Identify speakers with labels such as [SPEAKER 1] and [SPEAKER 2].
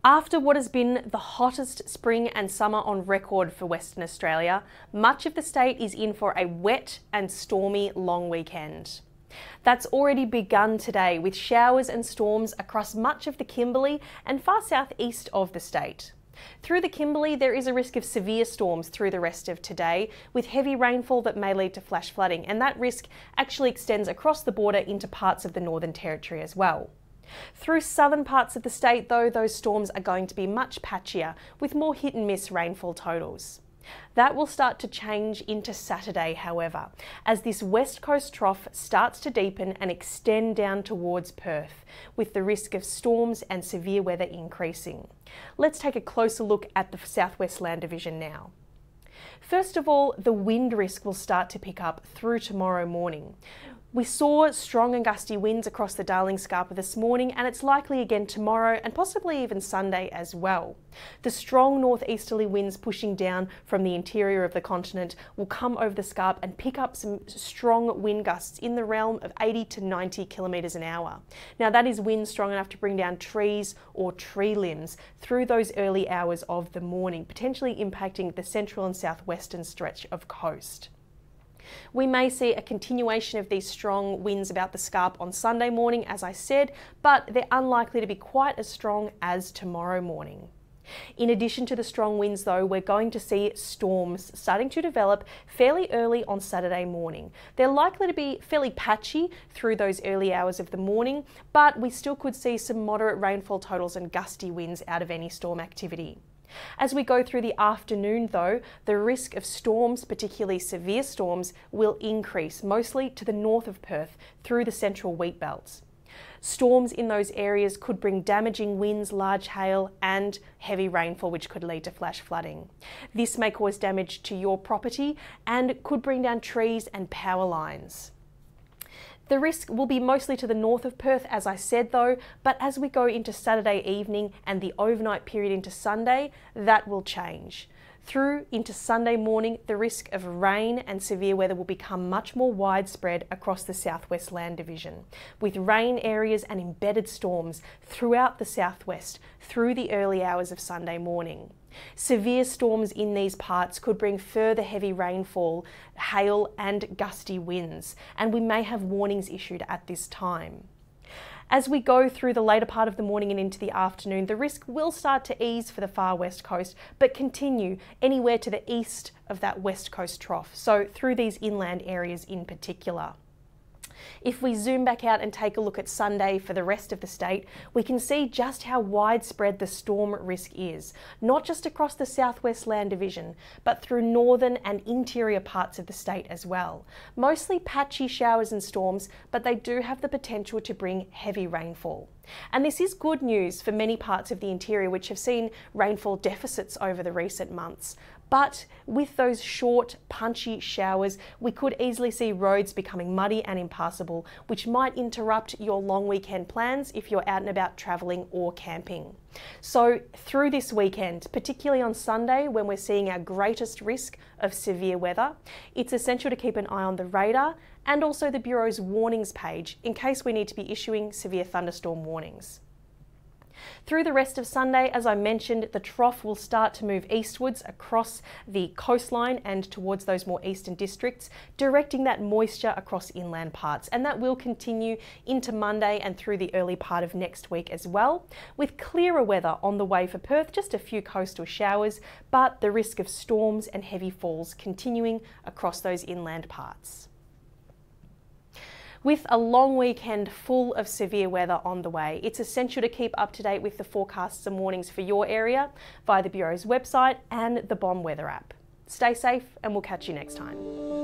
[SPEAKER 1] After what has been the hottest spring and summer on record for Western Australia, much of the state is in for a wet and stormy long weekend. That's already begun today with showers and storms across much of the Kimberley and far southeast of the state. Through the Kimberley, there is a risk of severe storms through the rest of today, with heavy rainfall that may lead to flash flooding, and that risk actually extends across the border into parts of the Northern Territory as well. Through southern parts of the state, though, those storms are going to be much patchier, with more hit and miss rainfall totals. That will start to change into Saturday, however, as this west coast trough starts to deepen and extend down towards Perth, with the risk of storms and severe weather increasing. Let's take a closer look at the southwest land division now. First of all, the wind risk will start to pick up through tomorrow morning. We saw strong and gusty winds across the Darling Scarp this morning, and it's likely again tomorrow and possibly even Sunday as well. The strong northeasterly winds pushing down from the interior of the continent will come over the Scarp and pick up some strong wind gusts in the realm of 80 to 90 kilometres an hour. Now that is wind strong enough to bring down trees or tree limbs through those early hours of the morning, potentially impacting the central and southwestern stretch of coast. We may see a continuation of these strong winds about the Scarp on Sunday morning, as I said, but they're unlikely to be quite as strong as tomorrow morning. In addition to the strong winds though, we're going to see storms starting to develop fairly early on Saturday morning. They're likely to be fairly patchy through those early hours of the morning, but we still could see some moderate rainfall totals and gusty winds out of any storm activity. As we go through the afternoon though, the risk of storms, particularly severe storms, will increase, mostly to the north of Perth through the central wheat belts. Storms in those areas could bring damaging winds, large hail and heavy rainfall, which could lead to flash flooding. This may cause damage to your property and could bring down trees and power lines. The risk will be mostly to the north of Perth, as I said though, but as we go into Saturday evening and the overnight period into Sunday, that will change. Through into Sunday morning, the risk of rain and severe weather will become much more widespread across the southwest land division, with rain areas and embedded storms throughout the southwest through the early hours of Sunday morning. Severe storms in these parts could bring further heavy rainfall, hail and gusty winds, and we may have warnings issued at this time. As we go through the later part of the morning and into the afternoon, the risk will start to ease for the far west coast, but continue anywhere to the east of that west coast trough, so through these inland areas in particular. If we zoom back out and take a look at Sunday for the rest of the state, we can see just how widespread the storm risk is, not just across the southwest land division, but through northern and interior parts of the state as well. Mostly patchy showers and storms, but they do have the potential to bring heavy rainfall. And this is good news for many parts of the interior which have seen rainfall deficits over the recent months. But with those short, punchy showers, we could easily see roads becoming muddy and impassable, which might interrupt your long weekend plans if you're out and about travelling or camping. So through this weekend, particularly on Sunday when we're seeing our greatest risk of severe weather, it's essential to keep an eye on the radar and also the Bureau's warnings page in case we need to be issuing severe thunderstorm warnings. Through the rest of Sunday, as I mentioned, the trough will start to move eastwards across the coastline and towards those more eastern districts, directing that moisture across inland parts, and that will continue into Monday and through the early part of next week as well, with clearer weather on the way for Perth, just a few coastal showers, but the risk of storms and heavy falls continuing across those inland parts. With a long weekend full of severe weather on the way, it's essential to keep up to date with the forecasts and warnings for your area via the Bureau's website and the BOM weather app. Stay safe and we'll catch you next time.